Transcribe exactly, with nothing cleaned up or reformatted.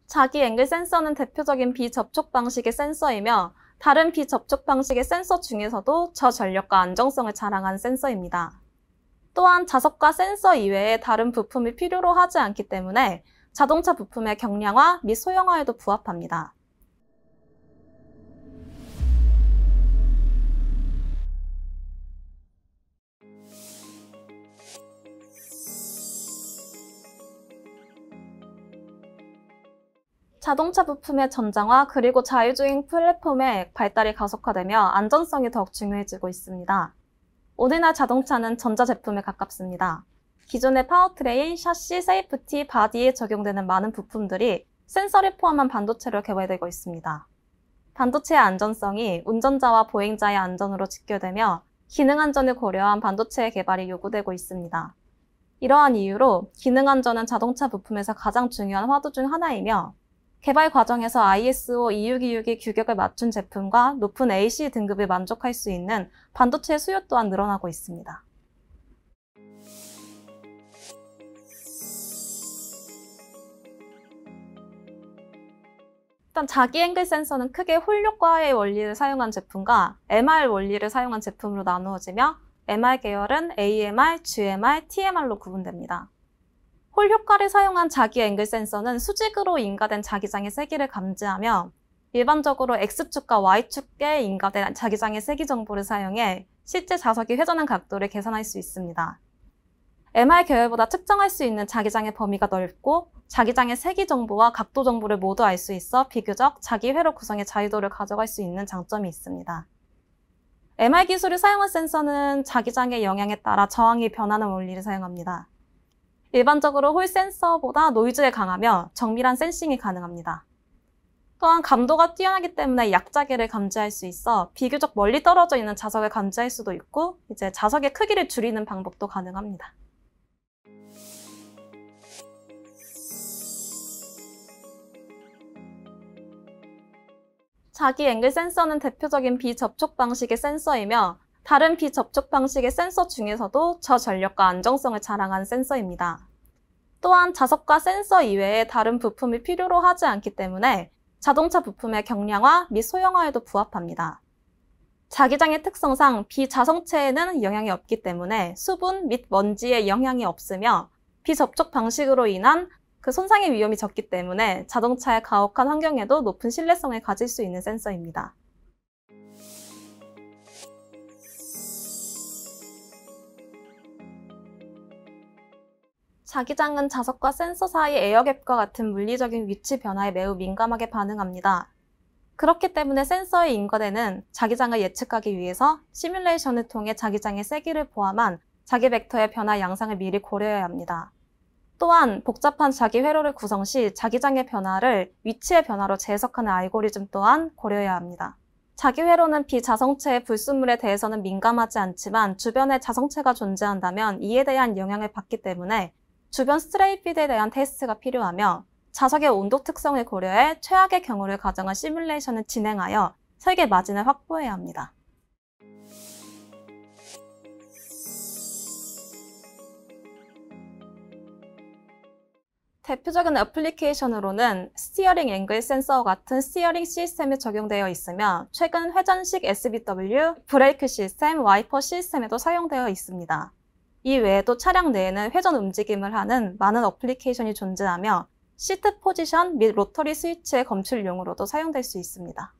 자기 앵글 센서는 대표적인 비접촉 방식의 센서이며 다른 비접촉 방식의 센서 중에서도 저전력과 안정성을 자랑하는 센서입니다. 또한 자석과 센서 이외에 다른 부품이 필요로 하지 않기 때문에 자동차 부품의 경량화 및 소형화에도 부합합니다. 자동차 부품의 전장화 그리고 자율주행 플랫폼의 발달이 가속화되며 안전성이 더욱 중요해지고 있습니다. 오늘날 자동차는 전자제품에 가깝습니다. 기존의 파워트레인, 샤시, 세이프티, 바디에 적용되는 많은 부품들이 센서를 포함한 반도체로 개발되고 있습니다. 반도체의 안전성이 운전자와 보행자의 안전으로 직결되며 기능 안전을 고려한 반도체의 개발이 요구되고 있습니다. 이러한 이유로 기능 안전은 자동차 부품에서 가장 중요한 화두 중 하나이며 개발 과정에서 아이에스오 이육이육의 규격을 맞춘 제품과 높은 에이씨 등급을 만족할 수 있는 반도체의 수요 또한 늘어나고 있습니다. 일단 자기 앵글 센서는 크게 홀 효과의 원리를 사용한 제품과 엠알 원리를 사용한 제품으로 나누어지며 엠알 계열은 에이엠알, 지엠알, 티엠알로 구분됩니다. 홀 효과를 사용한 자기 앵글 센서는 수직으로 인가된 자기장의 세기를 감지하며 일반적으로 X축과 Y축에 인가된 자기장의 세기 정보를 사용해 실제 자석이 회전한 각도를 계산할 수 있습니다. 엠알 계열보다 측정할 수 있는 자기장의 범위가 넓고 자기장의 세기 정보와 각도 정보를 모두 알 수 있어 비교적 자기 회로 구성의 자유도를 가져갈 수 있는 장점이 있습니다. 엠알 기술을 사용한 센서는 자기장의 영향에 따라 저항이 변하는 원리를 사용합니다. 일반적으로 홀 센서보다 노이즈에 강하며 정밀한 센싱이 가능합니다. 또한 감도가 뛰어나기 때문에 약자계를 감지할 수 있어 비교적 멀리 떨어져 있는 자석을 감지할 수도 있고 이제 자석의 크기를 줄이는 방법도 가능합니다. 자기 앵글 센서는 대표적인 비접촉 방식의 센서이며 다른 비접촉 방식의 센서 중에서도 저전력과 안정성을 자랑하는 센서입니다. 또한 자석과 센서 이외에 다른 부품이 필요로 하지 않기 때문에 자동차 부품의 경량화 및 소형화에도 부합합니다. 자기장의 특성상 비자성체에는 영향이 없기 때문에 수분 및 먼지에 영향이 없으며 비접촉 방식으로 인한 그 손상의 위험이 적기 때문에 자동차의 가혹한 환경에도 높은 신뢰성을 가질 수 있는 센서입니다. 자기장은 자석과 센서 사이 에어갭과 같은 물리적인 위치 변화에 매우 민감하게 반응합니다. 그렇기 때문에 센서의 인과대는 자기장을 예측하기 위해서 시뮬레이션을 통해 자기장의 세기를 포함한 자기 벡터의 변화 양상을 미리 고려해야 합니다. 또한 복잡한 자기 회로를 구성 시 자기장의 변화를 위치의 변화로 재해석하는 알고리즘 또한 고려해야 합니다. 자기 회로는 비자성체의 불순물에 대해서는 민감하지 않지만 주변에 자성체가 존재한다면 이에 대한 영향을 받기 때문에 주변 스트레이 필드에 대한 테스트가 필요하며 자석의 온도 특성을 고려해 최악의 경우를 가정한 시뮬레이션을 진행하여 설계 마진을 확보해야 합니다. 대표적인 애플리케이션으로는 스티어링 앵글 센서와 같은 스티어링 시스템이 적용되어 있으며 최근 회전식 에스비더블유, 브레이크 시스템, 와이퍼 시스템에도 사용되어 있습니다. 이 외에도 차량 내에는 회전 움직임을 하는 많은 어플리케이션이 존재하며 시트 포지션 및 로터리 스위치의 검출용으로도 사용될 수 있습니다.